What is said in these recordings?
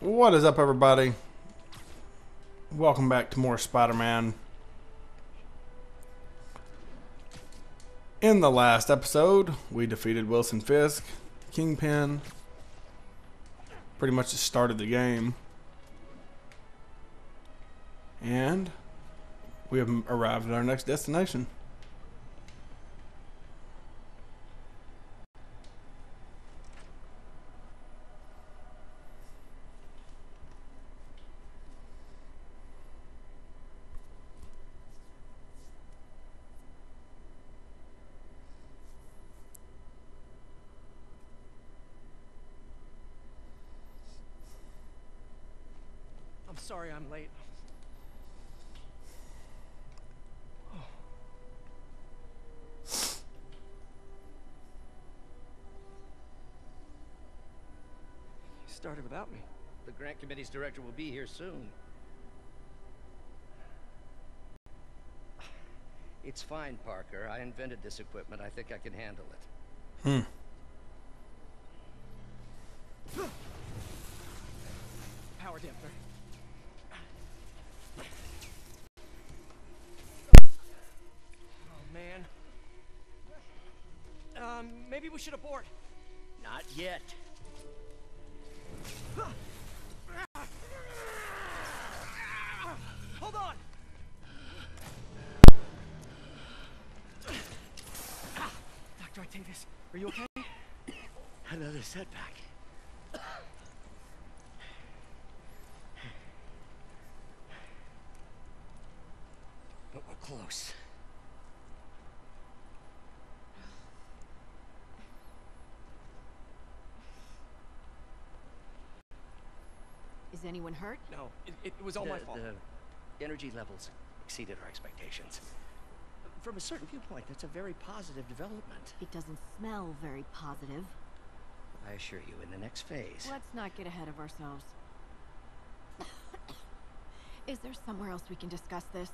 What is up, everybody? Welcome back to more Spider-Man. In the last episode, we defeated Wilson Fisk, Kingpin. Pretty much just started the game. And we have arrived at our next destination. I'm sorry I'm late. Oh. You started without me. The grant committee's director will be here soon. It's fine, Parker. I invented this equipment. I think I can handle it. Power damper. Oh, man. Maybe we should abort. Not yet. Hold on. Dr. Octavius, are you okay? Another setback. But we're close. Is anyone hurt? No, it was all my fault. The energy levels exceeded our expectations. From a certain viewpoint, that's a very positive development. It doesn't smell very positive. I assure you, in the next phase. Let's not get ahead of ourselves. Is there somewhere else we can discuss this?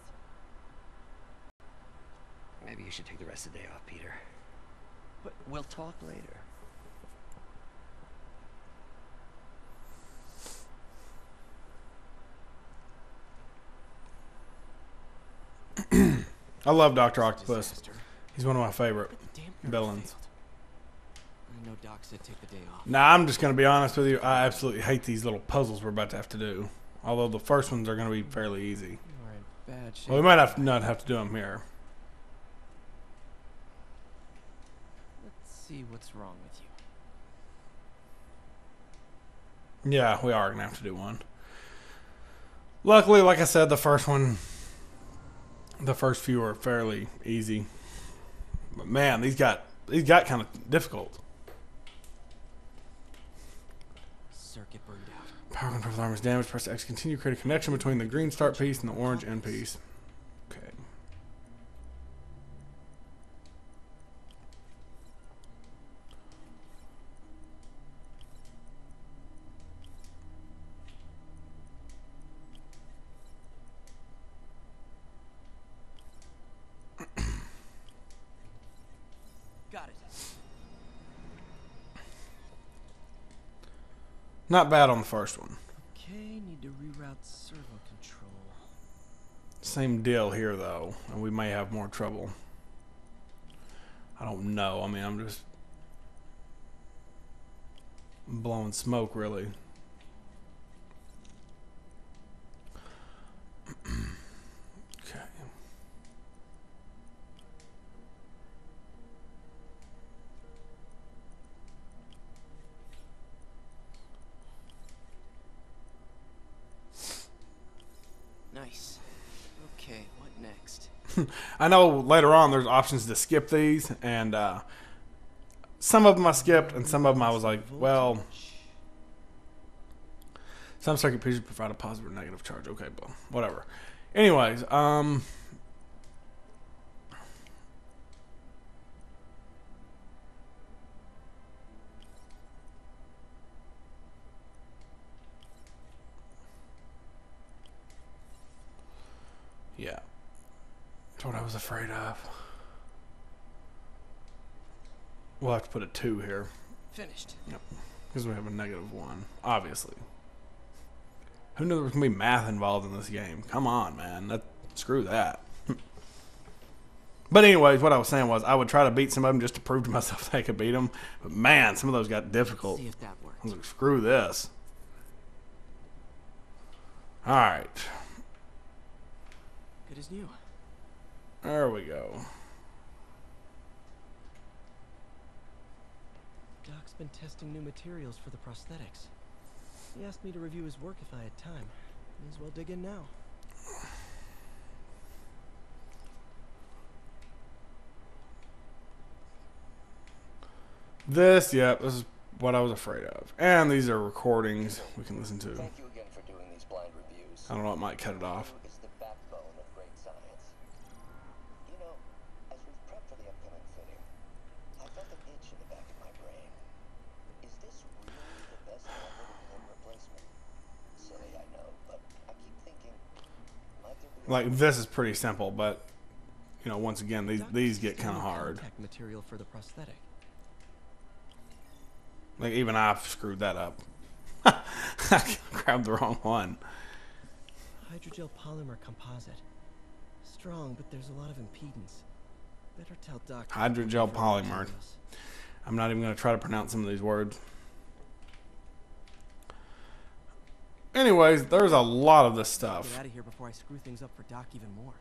Maybe you should take the rest of the day off, Peter. But We'll talk later. I love Dr. Octopus. disaster. He's one of my favorite But the damper villains. failed. I know Doc said take the day off. Now, I'm just going to be honest with you. I absolutely hate these little puzzles we're about to have to do. Although the first ones are going to be fairly easy. You are in bad shape. Well, we might have not have to do them here. Let's see what's wrong with you. Yeah, we are going to have to do one. Luckily, like I said, the first few are fairly easy. But man, these got kind of difficult. Circuit burned out. Power control alarm is damaged. Press X. Continue. Create a connection between the green start piece and the orange end piece. Okay. Got it. Not bad on the first one. Okay, need to reroute servo control. Same deal here, though, and we may have more trouble. I don't know. I mean, I'm just blowing smoke, really. Okay. Nice. Okay, what next? I know later on there's options to skip these, and some of them I skipped, and some of them I was like, well, some circuit pieces provide a positive or negative charge. Okay, but whatever. Anyways, yeah. That's what I was afraid of. We'll have to put a 2 here. Finished. Yep. Because we have a -1, obviously. Who knew there was gonna be math involved in this game? Come on, man. Screw that. But anyways, what I was saying was I would try to beat some of them just to prove to myself that I could beat them. But man, some of those got difficult. See if that works. I was like, screw this. All right. Good as new. There we go. Doc's been testing new materials for the prosthetics. He asked me to review his work if I had time. May as well dig in now. This is what I was afraid of. And these are recordings we can listen to. Thank you again for doing these blind reviews. I don't know, it might cut it off. Is the backbone of great science. You know, as we've prepped for the upcoming fitting, I felt an itch in the back of my brain. Is this really the best method of limb replacement? Silly, I know, but I keep thinking, might there be Like, this is pretty simple, but, you know, once again, these get kind of hard. Contact material for the prosthetic. Like, even I've screwed that up. I grabbed the wrong one. Hydrogel polymer composite. Strong, but there's a lot of impedance. Better tell Doc. Hydrogel polymer. I'm not even going to try to pronounce some of these words. Anyways, there's a lot of this Get stuff. out of here before I screw things up for Doc even more.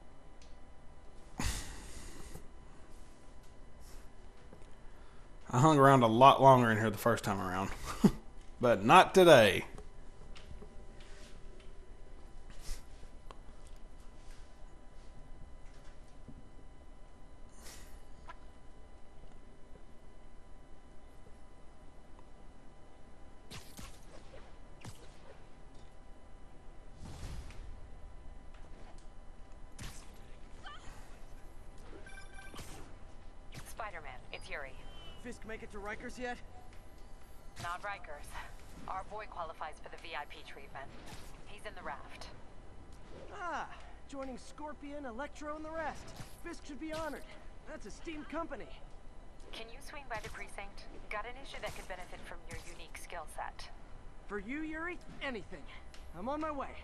I hung around a lot longer in here the first time around. But not today. Spider-Man, it's Yuri. Fisk make it to Rikers yet? Not Rikers. Our boy qualifies for the VIP treatment. He's in the raft. Ah, joining Scorpion, Electro, and the rest. Fisk should be honored. That's a steamed company. Can you swing by the precinct? Got an issue that could benefit from your unique skill set. For you, Yuri, anything. I'm on my way.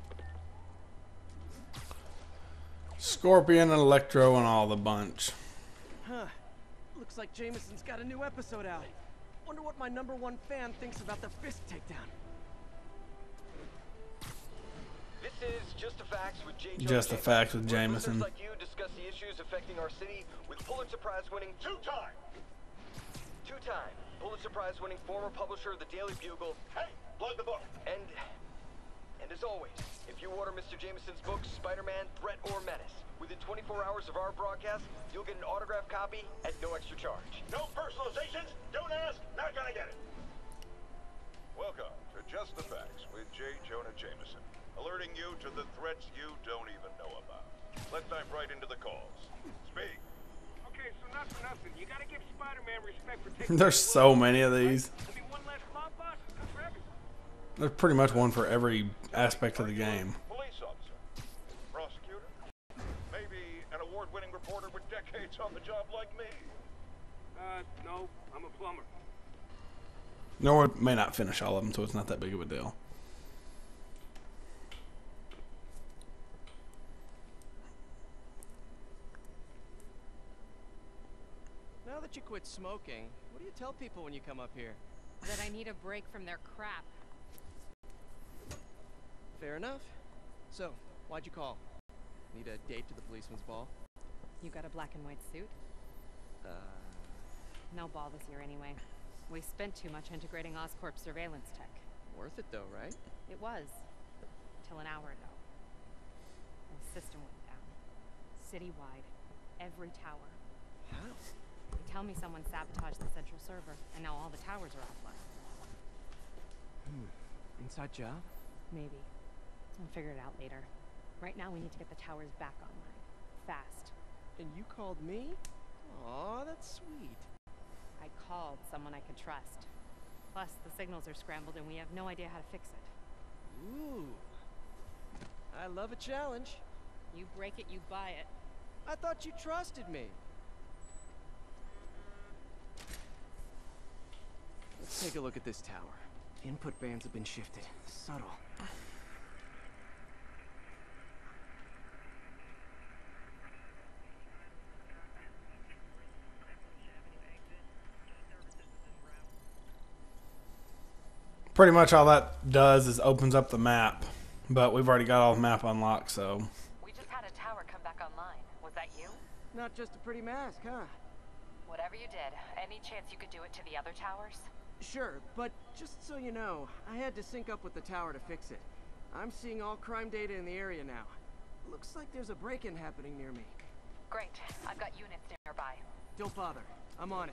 Scorpion and Electro and all the bunch. Huh. Looks like Jameson's got a new episode out. Wonder what my #1 fan thinks about the Fisk takedown. This is Just the Facts with J. Just the Facts with where Jameson. listeners like you discuss the issues affecting our city with Pulitzer Prize winning two-time Pulitzer Prize winning former publisher of the Daily Bugle. Hey, plug the book. And as always, if you order Mr. Jameson's books, Spider-Man, Threat, or Menace, within 24 hours of our broadcast, you'll get an autographed copy at no extra charge. No personalizations, don't ask, not gonna get it. Welcome to Just the Facts with J. Jonah Jameson, alerting you to the threats you don't even know about. Let's dive right into the calls. Speak. Okay, so not for nothing. You gotta give Spider-Man respect for taking There's so many of these. I mean, one less mob boss is good for everyone. There's pretty much one for every aspect of the game. Police officer. Prosecutor. Maybe an award-winning reporter with decades on the job like me. No, I'm a plumber. Nor may not finish all of them, so it's not that big of a deal. Now that you quit smoking, what do you tell people when you come up here? That I need a break from their crap. Fair enough. So, why'd you call? Need a date to the policeman's ball? You got a black and white suit? No ball this year anyway. We spent too much integrating Oscorp's surveillance tech. Worth it though, right? It was. Until an hour ago. The system went down. Citywide. Every tower. How? They tell me someone sabotaged the central server, and now all the towers are offline. Inside job? Maybe. I'll figure it out later. Right now we need to get the towers back online. Fast. And you called me? Aw, that's sweet. I called someone I could trust. Plus, the signals are scrambled and we have no idea how to fix it. Ooh. I love a challenge. You break it, you buy it. I thought you trusted me. Let's take a look at this tower. Input bands have been shifted. Subtle. Pretty much all that does is opens up the map, but we've already got all the map unlocked, so. We just had a tower come back online. Was that you? Not just a pretty mask, huh? Whatever you did, any chance you could do it to the other towers? Sure, but just so you know, I had to sync up with the tower to fix it. I'm seeing all crime data in the area now. Looks like there's a break-in happening near me. Great. I've got units nearby. Don't bother. I'm on it.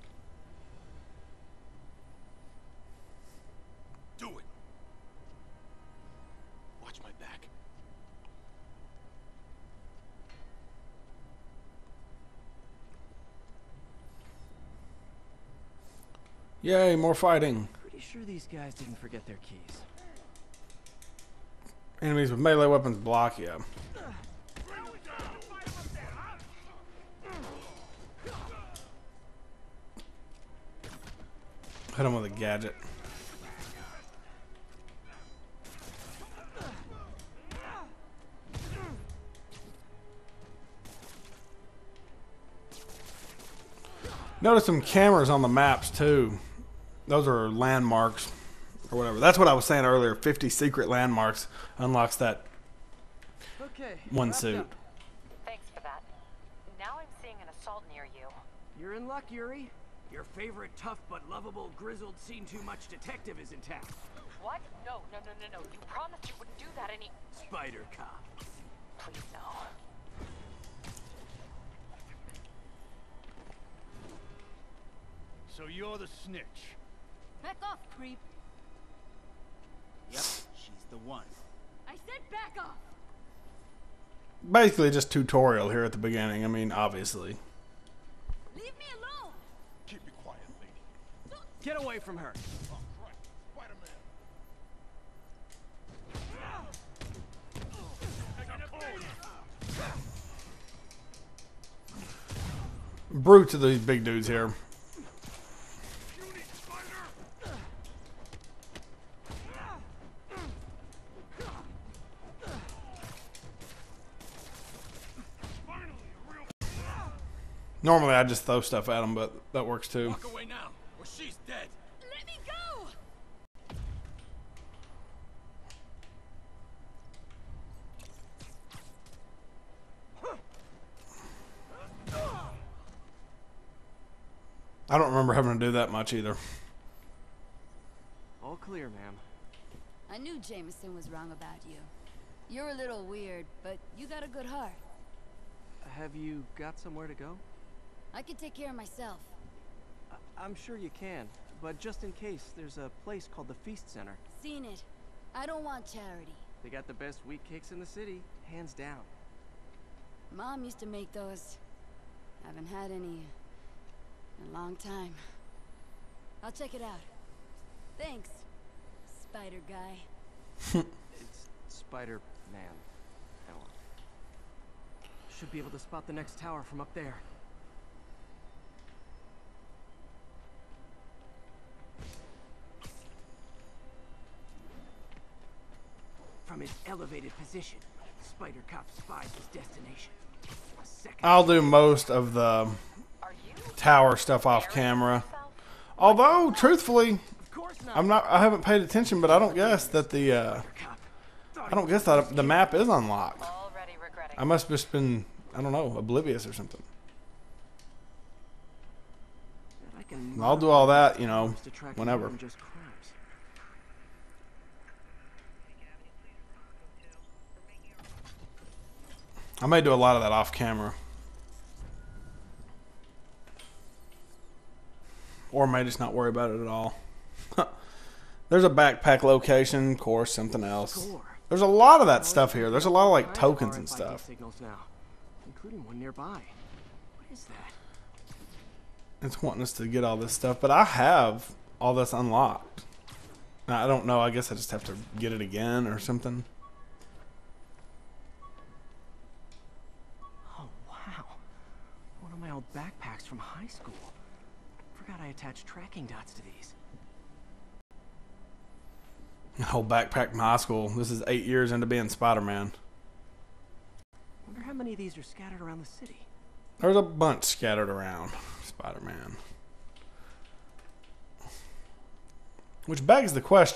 Do it. Watch my back. Yay, more fighting. Pretty sure these guys didn't forget their keys. Enemies with melee weapons block you. Hit him with a gadget. Notice some cameras on the maps too. Those are landmarks or whatever. That's what I was saying earlier. 50 secret landmarks unlocks that Okay. one wrapped suit. up. Thanks for that. Now I'm seeing an assault near you. You're in luck, Yuri. Your favorite tough but lovable, grizzled, seen too much detective is intact. What? No. You promised you wouldn't do that any... Spider Cop. Please, no. So you're the snitch. Back off, creep. Yep, she's the one. I said back off. Basically just tutorial here at the beginning. I mean, obviously. Leave me alone. Keep it quiet, lady. Get away from her. Oh, crap. Spider-Man. Brute to these big dudes here. Normally I just throw stuff at them, but that works too. Walk away now, or she's dead. Let me go. I don't remember having to do that much either. All clear, ma'am. I knew Jameson was wrong about you. You're a little weird, but you got a good heart. Have you got somewhere to go? I can take care of myself. I'm sure you can, but just in case, there's a place called the Feast Center. Seen it. I don't want charity. They got the best wheat cakes in the city, hands down. Mom used to make those. Haven't had any in a long time. I'll check it out. Thanks, Spider Guy. It's Spider-Man. Oh. Should be able to spot the next tower from up there. From his elevated position, Spider Cop spies his destination. A second. I'll do most of the tower stuff off camera. Although, truthfully, Of course not. I haven't paid attention, but I don't guess that the the map is unlocked. Already regretting. I must have just been, I don't know, oblivious or something. I can I'll do all that, you know, to track whenever. more than just crimes. I may do a lot of that off camera. Or may just not worry about it at all. There's a backpack location, of course, something else. Score. There's a lot of that stuff here. There's a lot of like Nice tokens and RFID stuff. Signals now, including one nearby. What is that? It's wanting us to get all this stuff, but I have all this unlocked. Now, I don't know. I guess I just have to get it again or something. Oh wow, one of my old backpacks from high school. Forgot I attached tracking dots to these. Whole backpack from high school. This is 8 years into being Spider-Man. Wonder how many of these are scattered around the city. There's a bunch scattered around Spider-Man. Which begs the question.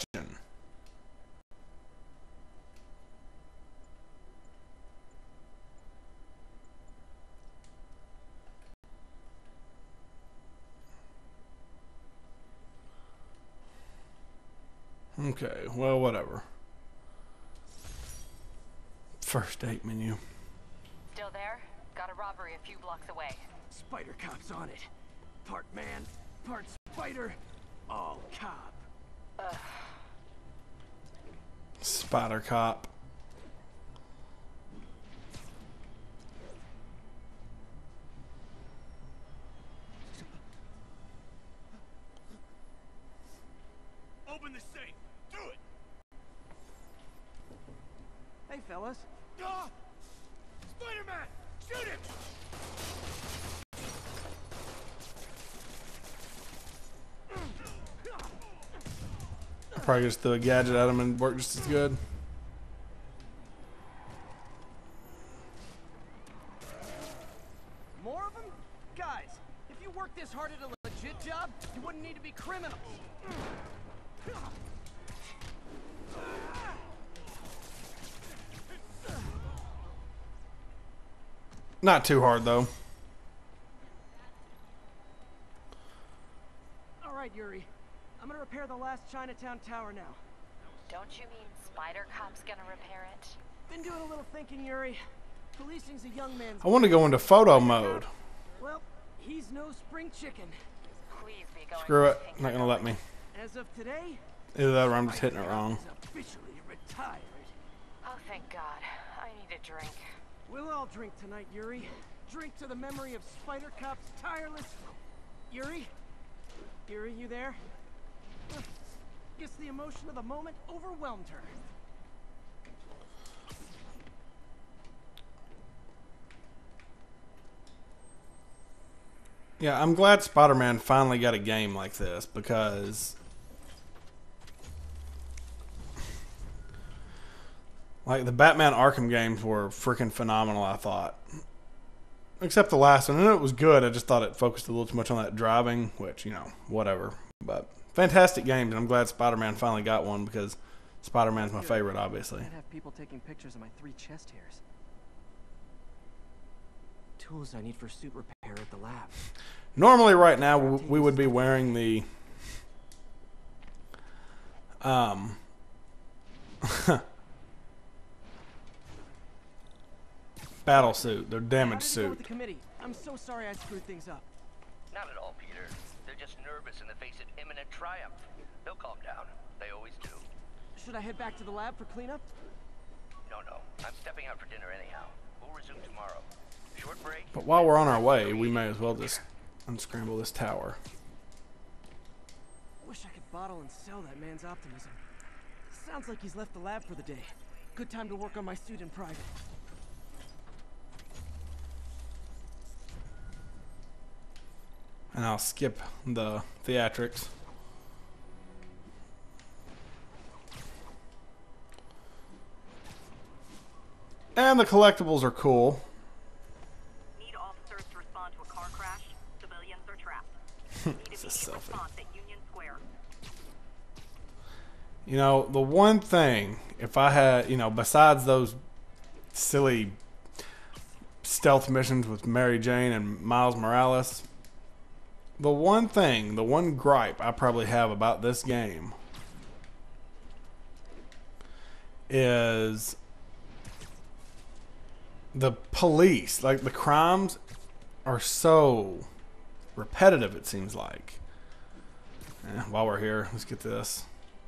Okay, well, whatever. First date menu. Still there? Got a robbery a few blocks away. Spider Cop's on it. Part man, part spider, all cop. Spider Cop. Open the safe. Do it. Hey, fellas. Ah! Spider-Man! Shoot him! Probably just threw a gadget at him and worked just as good. More of them? Guys, if you worked this hard at a legit job, you wouldn't need to be criminals. Not too hard, though. All right, Yuri. I'm gonna repair the last Chinatown tower now. Don't you mean Spider Cop's gonna repair it? Been doing a little thinking, Yuri. Policing's a young man's... I want to go into photo mode. Well, he's no spring chicken. Please be going. Screw it. Not going to let me. As of today, Either that or I'm just hitting it wrong. he's officially retired. Oh, thank God. I need a drink. We'll all drink tonight, Yuri. Drink to the memory of Spider Cop's tireless... Yuri? Yuri, you there? Guess the emotion of the moment overwhelmed her. Yeah, I'm glad Spider-Man finally got a game like this because... like, the Batman Arkham games were freaking phenomenal, I thought. Except the last one. And it was good. I just thought it focused a little too much on that driving, which, you know, whatever. But fantastic games, and I'm glad Spider-Man finally got one because Spider-Man's my favorite, obviously. I'd have people taking pictures of my 3 chest hairs. Tools I need for suit repair at the lab. Normally, right now, we would be wearing the... battle suit, their damage How did it go with suit. the committee? I'm so sorry I screwed things up. Not at all, Peter. They're just nervous in the face of imminent triumph. They'll calm down. They always do. Should I head back to the lab for cleanup? No. I'm stepping out for dinner anyhow. We'll resume tomorrow. Short break. But while we're on our way, we may as well just unscramble this tower. Wish I could bottle and sell that man's optimism. Sounds like he's left the lab for the day. Good time to work on my suit in private. And I'll skip the theatrics. And the collectibles are cool. Need officers to respond to a car crash. Civilians are trapped. Need It's a immediate selfie. response at Union Square. You know, the one thing, if I had, you know, besides those silly stealth missions with Mary Jane and Miles Morales, the one thing, the one gripe I probably have about this game is the police. Like, the crimes are so repetitive, it seems like. While we're here, let's get this.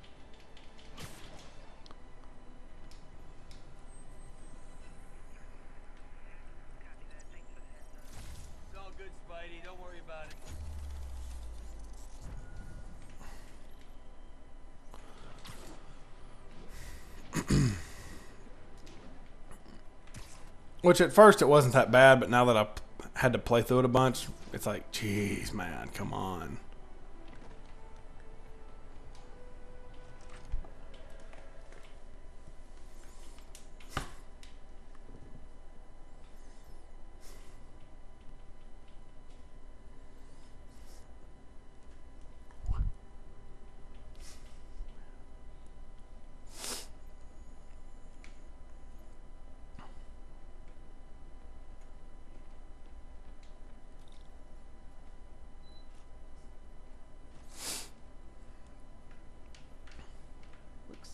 It's all good, Spidey. Don't worry about it. Which at first it wasn't that bad, but now that I've had to play through it a bunch, it's like, geez, man, come on.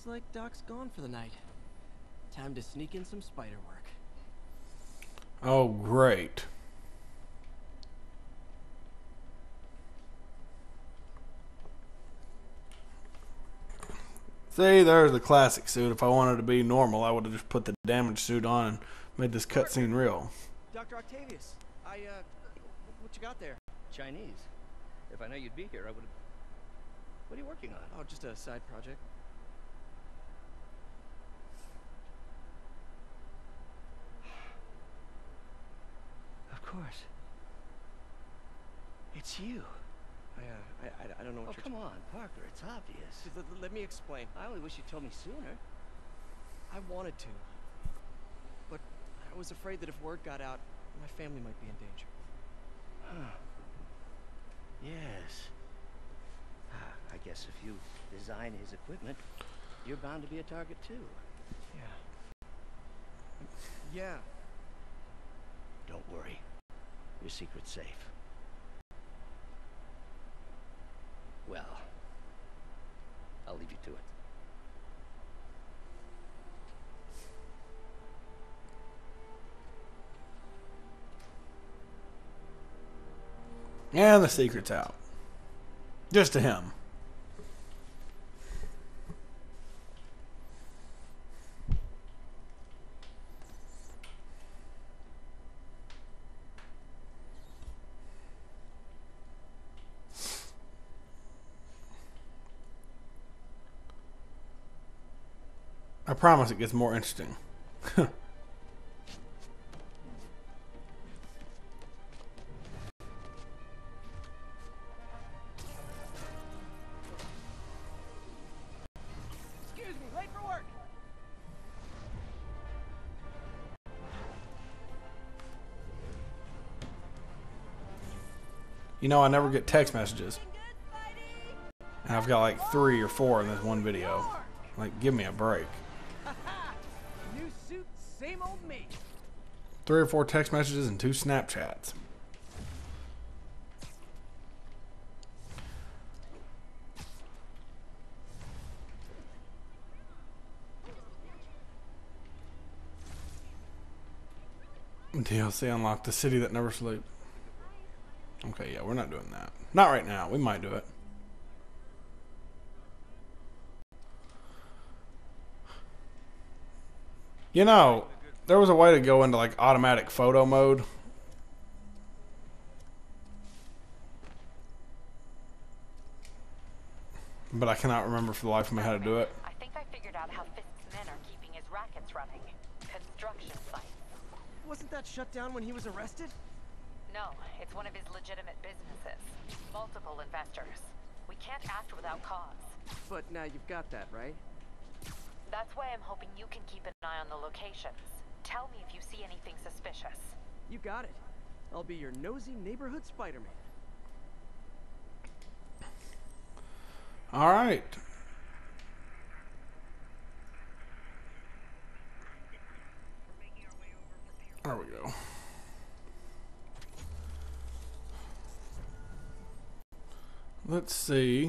Looks like Doc's gone for the night. Time to sneak in some spider work. Oh, great. See, there's the classic suit. If I wanted to be normal, I would have just put the damage suit on and made this cutscene real. Dr. Octavius, what you got there? Chinese. If I know you'd be here, I would have... What are you working on? Oh, just a side project. Of course. It's you. I don't know what Oh, you're... come on, Parker. It's obvious. Let me explain. I only wish you told me sooner. I wanted to. But I was afraid that if word got out, my family might be in danger. Huh. Yes. I guess if you design his equipment, you're bound to be a target too. Yeah. Don't worry. Your secret's safe. Well, I'll leave you to it. And the secret's out. Just to him. I promise it gets more interesting. Excuse me, late for work. You know, I never get text messages. And I've got like 3 or 4 in this one video. Like, give me a break. New suit, same old me. 3 or 4 text messages and 2 Snapchats. DLC unlocked the city that never sleeps. Okay, yeah, we're not doing that. Not right now. We might do it. You know, there was a way to go into like automatic photo mode. But I cannot remember for the life of me how to do it. I think I figured out how Fisk's men are keeping his rackets running. Construction sites. Wasn't that shut down when he was arrested? No, it's one of his legitimate businesses. Multiple investors. We can't act without cause. But now you've got that, right? That's why I'm hoping you can keep an eye on the locations. Tell me if you see anything suspicious. You got it. I'll be your nosy neighborhood Spider-Man. All right. There we go. Let's see.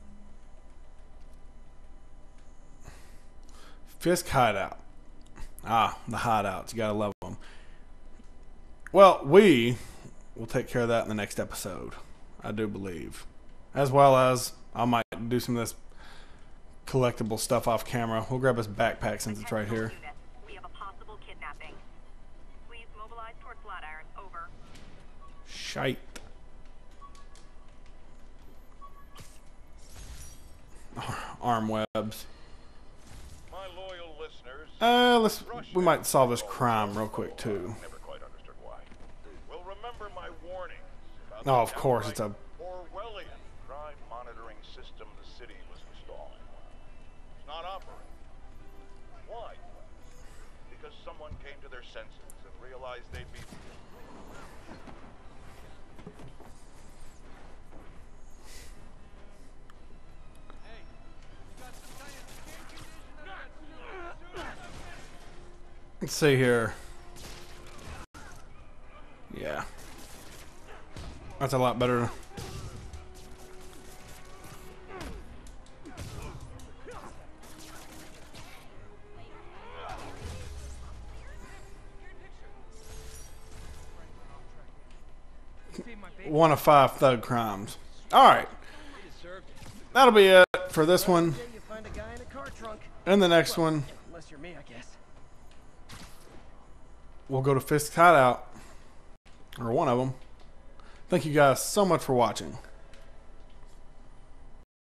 Fisk hideout. Ah, the hideouts. You gotta love them. Well, we will take care of that in the next episode. I do believe. As well as I might do some of this collectible stuff off camera. We'll grab his backpack since it's right here. We have a possible kidnapping. Please mobilize toward Flatiron. Over. Shite. Arm webs. My loyal listeners, we might solve this crime real quick too. never quite understood why. Will remember my warnings about Oh, the of course, it's a Orwellian crime monitoring system the city was installing. It's not operating. Why? Because someone came to their senses and realized they'd be... Let's see here. Yeah. That's a lot better. one of 5 thug crimes. All right. That'll be it for this one. You find a guy in a car trunk. And the next one, Unless you're me, I guess. we'll go to Fisk's Hideout. Or one of them. Thank you guys so much for watching.